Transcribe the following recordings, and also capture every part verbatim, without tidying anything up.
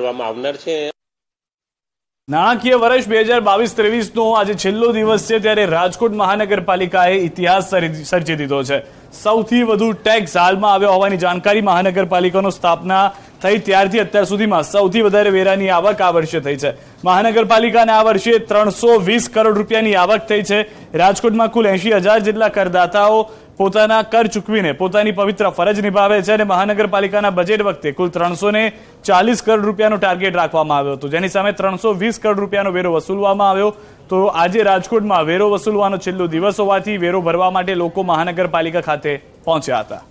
કરવામાં આવનાર છે। નાણાકીય વર્ષ બે હજાર બાવીસ ત્રેવીસ નો આજે છેલ્લો દિવસ છે, ત્યારે રાજકોટ મહાનગરપાલિકાએ ઇતિહાસ સર્જી દીધો છે। સૌથી વધુ ટેક્સ હાલમાં આવ્યો હોવાની જાણકારી મહાનગરપાલિકાનો સ્થાપના થઈ ત્યારથી અત્યાર સુધીમાં સૌથી વધારે વેરાની આવક આ વર્ષે થઈ છે। મહાનગરપાલિકાને આ વર્ષે ત્રણસો વીસ કરોડ રૂપિયાની આવક થઈ છે। રાજકોટમાં કુલ એંશી હજાર જેટલા કરદાતાઓ પોતાના કર ચૂકવીને પોતાની પવિત્ર ફરજ નિભાવે છે અને મહાનગરપાલિકાના બજેટ વખતે કુલ ત્રણસો ને ચાલીસ કરોડ રૂપિયાનો ટાર્ગેટ રાખવામાં આવ્યો હતો, જેની સામે ત્રણસો વીસ કરોડ રૂપિયાનો વેરો વસૂલવામાં આવ્યો। તો આજે રાજકોટમાં વેરો વસૂલવાનો છેલ્લો દિવસ હોવાથી વેરો ભરવા માટે લોકો મહાનગરપાલિકા ખાતે પહોંચ્યા હતા।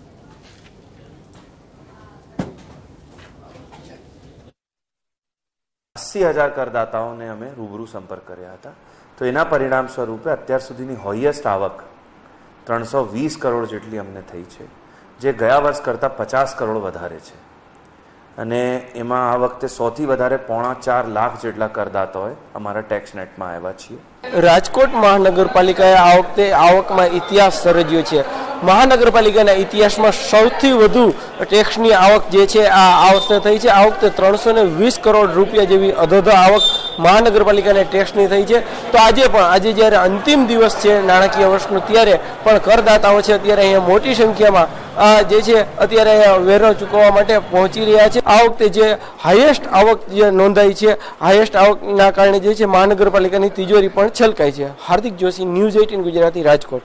अस्सी हजार करदाताओं ने अमे रूबरू संपर्क कर्या हता, तो एना परिणाम स्वरूपे अत्यार सुधीनी होइएस्ट आवक त्रणसो वीस करोड़ जेटली अमने थई छे, जे गया वर्ष करता पचास करोड़ वधारे छे। अने एमां आ वखते सौथी वधारे पौणा चार लाख जेटला करदाताओए अमारा टेक्स नेटमां आव्या छीए। राजकोट महानगरपालिकाए आ वखते आवकमां इतिहास सर्ज्यो छे। महानगरपालिकाना इतिहासमां सौथी वधु टेक्सनी आवक जे छे आ आ वर्षे थई छे। आ वखते त्रणसो ने वीस करोड़ रूपिया जेवी अधोधो आवक महानगरपालिकाने टेक्सनी थई छे। तो आज पण आज ज्यारे अंतिम दिवस छे नाणाकीय वर्षनो, त्यारे पण करदाताओ छे अत्यारे अहींया मोटी संख्यामां जे छे अत्यारे वेरो चूकववा माटे पहोंची रह्या छे। आ वखते जे हाईएस्ट आवक जे नोंधाई छे, हाईएस्ट आवकना कारणे जे छे महानगरपालिकानी तिजोरी पण छलकाई छे। हार्दिक जोशी, न्यूज़ अठारह गुजराती, राजकोट।